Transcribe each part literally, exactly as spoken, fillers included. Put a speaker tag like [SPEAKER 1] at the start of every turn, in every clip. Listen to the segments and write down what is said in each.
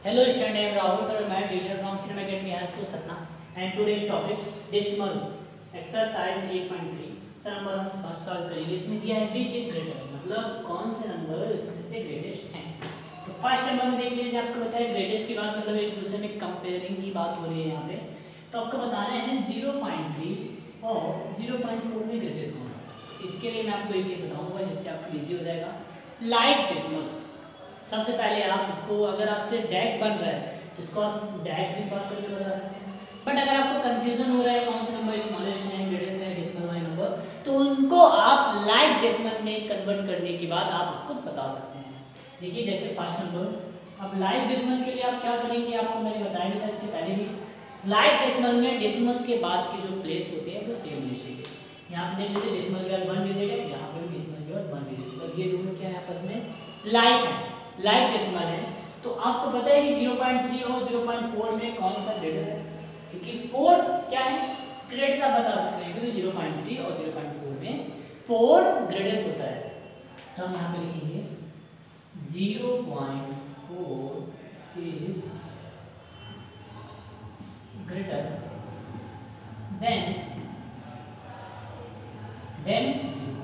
[SPEAKER 1] Hello student, I am Rahul sir, my teacher from Cinema Academy High School Satna, and today's topic decimals exercise eight point three. Sir number हम first solve करेंगे। इसमें दिया है which is greater, मतलब कौन से number इसमें से ग्रेटेस्ट हैं। तो फर्स्ट नंबर में देख लीजिए, आपको बताया ग्रेटेस्ट की बात मतलब एक दूसरे में कंपेयरिंग की बात हो रही है यहाँ पे। तो आपको बताना है ज़ीरो पॉइंट थ्री और ज़ीरो पॉइंट फोर में ग्रेटेस्ट कौन सा। इसके लिए मैं आपको एक चीज़ बताऊंगा जिससे आपको इजी हो जाएगा। लाइक डेसिमल, सबसे पहले आप इसको, अगर आपसे डैक बन रहा है तो इसको आप डैक भी सॉल्व करके बता सकते हैं। बट अगर आपको कंफ्यूजन हो रहा है कौन सा नंबर स्मॉलेस्ट है, ग्रेटेस्ट है, डेसिमल वाले नंबर, तो उनको आप लाइक डेसिमल में कन्वर्ट करने के बाद आप उसको बता सकते हैं। देखिए जैसे फर्स्ट नंबर, अब लाइक डेसिमल के लिए आप क्या करेंगे, आपको मैंने बताया नहीं था इससे पहले भी। लाइक डेसिमल में डेसिमल्स के बाद के जो प्लेस होते हैं वो सेम होने चाहिए। यहाँ पे देख लीजिए डेसिमल के बाद वन डिजिट है, यहाँ पे भी डेसिमल के बाद वन डिजिट, मतलब ये दोनों क्या है आपस में लाइक है, लाइक डेसिमल है। तो आपको पता है कि ज़ीरो पॉइंट थ्री और ज़ीरो पॉइंट फोर में कौन सा ग्रेटेस्ट है, क्योंकि फोर क्या है ग्रेटेस्ट आप बता सकते हैं, क्योंकि ज़ीरो पॉइंट थ्री और ज़ीरो पॉइंट फोर में फोर ग्रेटेस्ट होता है। तो हम यहाँ पे लिखेंगे zero point four is greater than than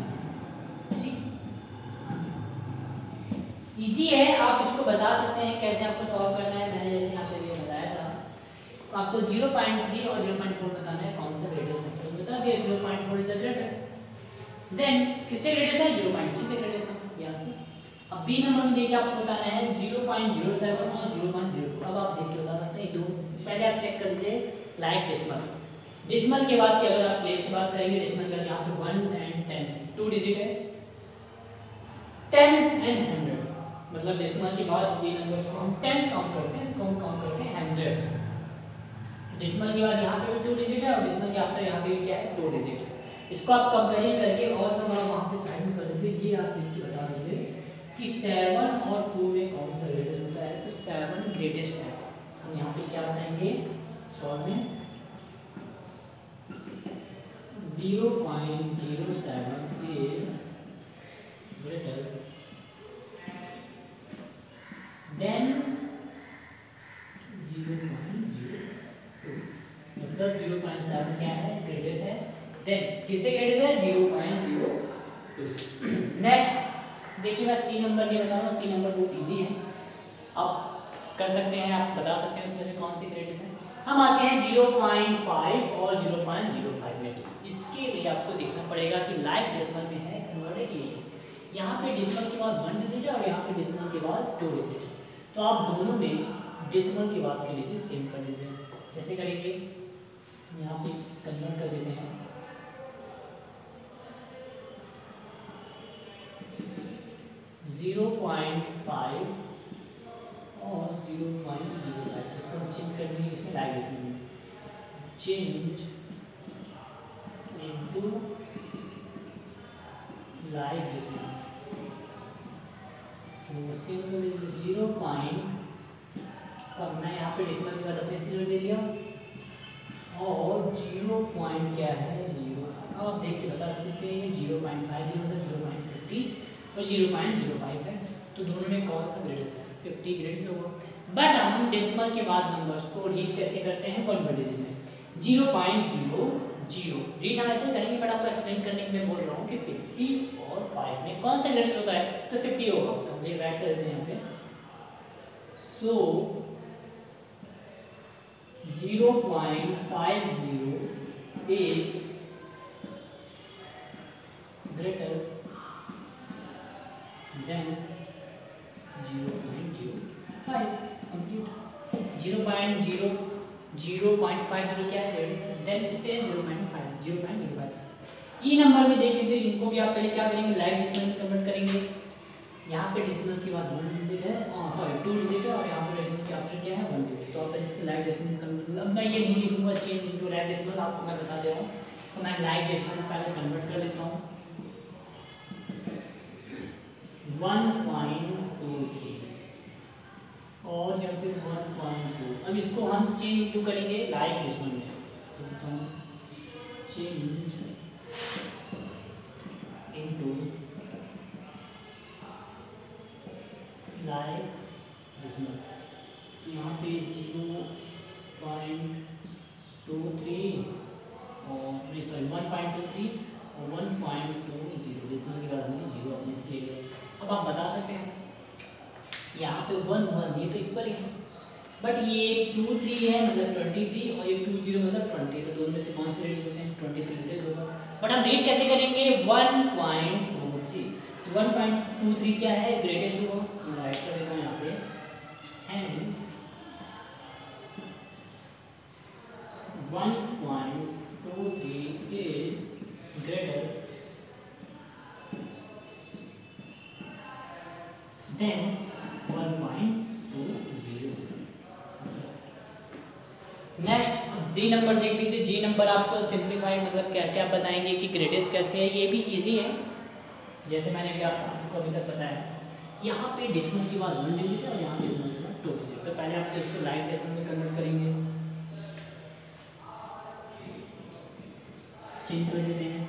[SPEAKER 1] easy है, आप इसको बता सकते हैं कैसे आपको सॉल्व करना है। मैंने जैसे यहाँ पे ये बताया था, तो आपको ज़ीरो पॉइंट थ्री और ज़ीरो पॉइंट फोर बताना है कौन सा ग्रेटेस्ट है। तो बता दिया zero point four is greater than किससे ग्रेटेस्ट है, ज़ीरो पॉइंट थ्री से ग्रेटेस्ट है यहाँ से। अब बी नंबर में देखिए आपको बताना है ज़ीरो पॉइंट ज़ीरो सेवन और ज़ीरो पॉइंट ज़ीरो टू। अब आप देख के बता सकते हैं दो, पहले आप चेक कर लीजिए लाइक डेसिमल। डेसिमल के बाद की अगर आप प्लेस की बात करेंगे, डेसिमल के बाद यहाँ पे one and ten two digit है, टेन एंड हंड्रेड, मतलब डेसिमल के बाद ये नंबर्स को हम टेन काउंट करते हैं, इसको हम काउंट करते हैं हंड्रेड। डेसिमल के बाद यहाँ पे भी टू डिजिट है और डेसिमल के आफ्टर यहाँ पे क्या है, दो डिजिट है। इसको आप कंपेयरिंग करके और सब आप वहाँ पे साइड में कर दीजिए। ये आप देख के बता दीजिए कि सेवन और टू में कौन सा ग्रेटेस्ट होता है। तो सेवन ग्रेटेस्ट है। हम यहाँ पे क्या बताएंगे सॉल्व में, zero point zero seven is greater than zero point zero two, मतलब ज़ीरो पॉइंट सेवन क्या है ग्रेटेस्ट है, देन किससे ग्रेटेस्ट है, zero point zero two. Next देखिए, मैं सी नंबर नहीं बता रहा हूँ, सी नंबर बहुत इजी है, आप कर सकते हैं, आप बता सकते हैं उसमें से कौन सी ग्रेटेस्ट है। हम आते हैं ज़ीरो पॉइंट फाइव और ज़ीरो पॉइंट ज़ीरो फाइव में। इसके लिए आपको देखना पड़ेगा कि लाइक डेसिमल में है कन्वर्टेड ये, यहाँ पे डेसिमल के बाद वन डिजिट है और यहाँ पे डेसिमल के बाद टू डिजिट है। तो आप दोनों में डेसिमल की बात के लिए सेम कर लीजिए। कैसे करेंगे, यहाँ पे कन्वर्ट कर देते हैं, ज़ीरो पॉइंट फाइव और ज़ीरो पॉइंट ज़ीरो फाइव, इसको हम चेंज करने के इसमें लाइक डेसिमल में चेंज इनटू लाइक डेसिमल। तो सिंपल ज़ीरो पॉइंट करना है, यहाँ पे डेसिमल के बाद अपने जीरो ले लिया और जीरो पॉइंट क्या है जीरो। अब आप देख के बता सकते हैं जीरो पॉइंट फाइव जीरो था, जीरो पॉइंट फिफ्टी और जीरो पॉइंट जीरो फाइव है। तो दोनों में कौन सा ग्रेटेस्ट है, फिफ्टी ग्रेटेस्ट होगा। बट हम डेसिमल के बाद नंबर्स को रीड कैसे करते हैं, वन डिजिट में, zero point zero zero read हम ऐसे करेंगे, बट आपको एक्सप्लेन करने के लिए बोल रहा हूँ कि फिफ्टी और फाइव में कौन सा ग्रेटेस्ट होता है, तो फिफ्टी होगा। तो हम ये राइट कर देते हैं यहाँ पे। So zero point five zero is greater than zero point zero five. Complete. Zero point zero zero point five zero क्या है, देन इससे zero point five zero point zero five. ई नंबर में देख लीजिए, इनको भी आप पहले क्या करेंगे, लाइक डेसिमल में कन्वर्ट करेंगे। यहाँ पे डेसिमल के बाद वन डिजिट है, सॉरी टू डिजिट है और यहाँ पे डेसिमल के आफ्टर क्या है, वन डिजिट। तो आप इसको लाइक डेसिमल कन्वर्ट, अब मैं ये नहीं लिखूंगा चेंज इनटू लाइक डेसिमल, आपको मैं बता दे रहा हूँ। तो मैं लाइक डेसिमल पहले कन्वर्ट कर लेता हूँ, वन पॉइंट टू थ्री और या फिर वन पॉइंट टू। अब इसको हम चेंज इनटू करेंगे लाइक डेसिमल में, तो चेंज इनटू लाइक डेसिमल। यहाँ पे जीरो पॉइंट टू थ्री और sorry one point two three और one point two zero, decimal के बाद हमने जीरो अपने से ले लिया। अब आप बता सकते हैं यहाँ पे वन वन ये तो इक्वल है, बट ये टू थ्री है मतलब ट्वेंटी थ्री और ये टू जीरो मतलब ट्वेंटी, तो दोनों में से कौन से रेट होते हैं, ट्वेंटी थ्री रेट होगा। बट हम रेट कैसे करेंगे, one point two three, one point two three क्या है, ग्रेटेस्ट होगा। मैं राइट कर देता हूँ यहाँ पे, hence one point two three is greater than one point two zero. Next जी नंबर देख लीजिए। जी नंबर आपको सिंप्लीफाई मतलब कैसे आप बताएंगे कि ग्रेटेस्ट कैसे है, ये भी इजी है। जैसे मैंने भी आप, आपको अभी तक बताया, यहाँ पे डेसिमल की बात वन डिजिट है और यहाँ डेसिमल की बात टू डिजिट, तो पहले आप इसको लाइक डेसिमल में कन्वर्ट करेंगे, चेंज कर देते हैं,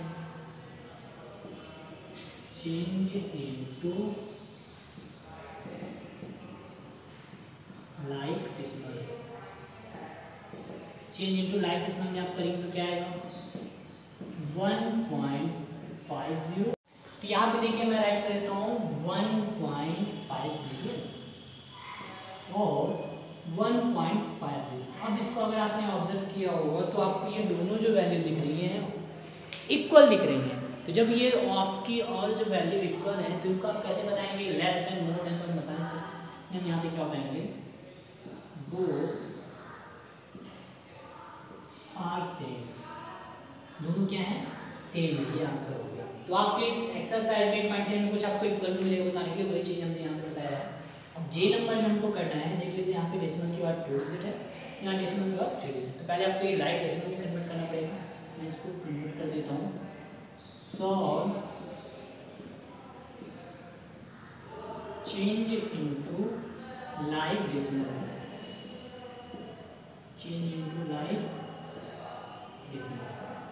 [SPEAKER 1] change into like decimal, change into like decimal में आप करेंगे तो क्या आएगा, वन पॉइंट फाइव जीरो। तो यहाँ पे देखिए मैं राइट कर देता हूँ वन पॉइंट फाइव जीरो और वन पॉइंट फाइव जीरो। अब इसको अगर आपने ऑब्जर्व किया होगा तो आपको ये दोनों जो वैल्यू दिख रही हैं इक्वल दिख रही हैं। तो जब ये आपकी और जो वैल्यू इक्वल है तो इनको आप कैसे बताएंगे, लेस देन मोर देन पर बता नहीं सकते। हम यहाँ पे क्या बताएंगे, वो आर सेम, दोनों क्या है, सेम है, ये आंसर हो गया। तो आपके इस एक्सरसाइज में पॉइंट में कुछ आपको एक वैल्यू मिलेगा बताने के लिए, वही चीज़ हमने यहाँ पे बताया है। अब जे नंबर में हमको करना है, देख लीजिए यहाँ पे डेसिमल की बात टू डिजिट है, यहाँ डेसिमल की बात थ्री डिजिट। तो पहले आपको ये लाइक डेसिमल में कन्वर्ट करना पड़ेगा, मैं इसको कन्वर्ट कर देता हूँ। Solve change into like decimal, change into like decimal,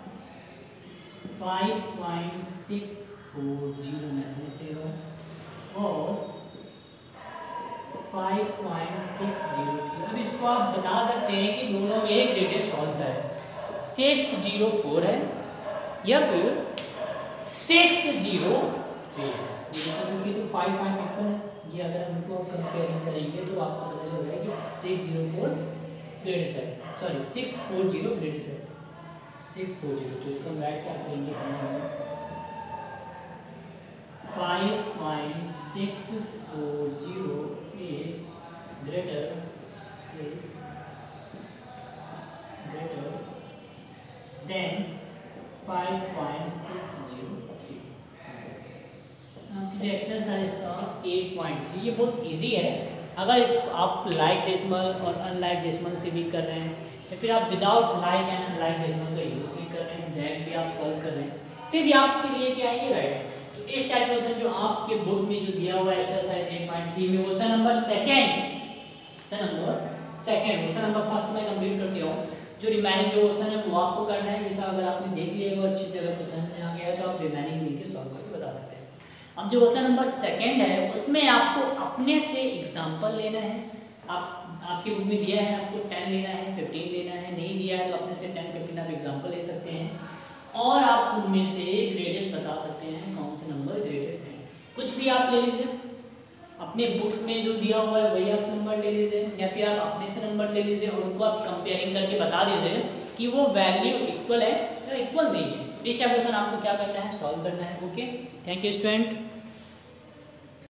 [SPEAKER 1] five point six four zero मैं दे रहा हूँ और five point six zero three. अब इसको आप बता सकते हैं कि दोनों में ग्रेटेस्ट कौन सा है, सिक्स जीरो फोर है या फिर सिक्स जीरो थ्री है। क्योंकि तो फाइव पॉइंट इक्वल है, ये अगर हम इनको कंपेयरिंग करेंगे तो आपको पता चल रहा है कि सिक्स जीरो फोर ग्रेटेस्ट है, sorry six four zero greatest है, सिक्स फोर जीरो। तो इसको हम राइट क्या करेंगे, five point six four zero is greater is greater than five point six zero three. आपकी जो एक्सरसाइज था एट पॉइंट थ्री, ये बहुत इजी है। अगर इस आप लाइक डेसिमल और अनलाइक डेसिमल से भी कर रहे हैं या फिर आप without like and unlike decimal का यूज़ भी कर रहे हैं, डायरेक्ट भी आप सॉल्व कर रहे हैं, फिर भी आपके लिए क्या है, ये राइट है। तो इस टाइप का क्वेश्चन जो आपके बुक में जो दिया हुआ है एक्सरसाइज एट पॉइंट थ्री में, question number second, question number second, question number first मैं कंप्लीट कर दिया हूँ। जो रिमेनिंग जो क्वेश्चन है वो आपको करना है। जैसा अगर आपने देख लिया है अच्छे से, अगर क्वेश्चन में आ गया है तो आप रिमेनिंग मिलकर सॉल्व करके बता सकते हैं। अब जो क्वेश्चन नंबर सेकंड है उसमें आपको अपने से एग्जांपल लेना है। आप आपकी बुक में दिया है आपको टेन लेना है, फिफ्टीन लेना है, नहीं दिया है तो अपने से टेन फिफ्टीन आप एग्जांपल ले सकते हैं और आप उनमें से ग्रेडेस्ट बता सकते हैं कौन से नंबर ग्रेडेस्ट हैं। कुछ भी आप ले लीजिए, अपने बुक्स में जो दिया हुआ है वही आप नंबर ले लीजिए या फिर आप अपने से नंबर ले लीजिए और उनको आप कंपेयरिंग करके बता दीजिए कि वो वैल्यू इक्वल है या इक्वल नहीं है। इस टाइप क्वेश्चन आपको क्या करना है, सॉल्व करना है। Okay, thank you student.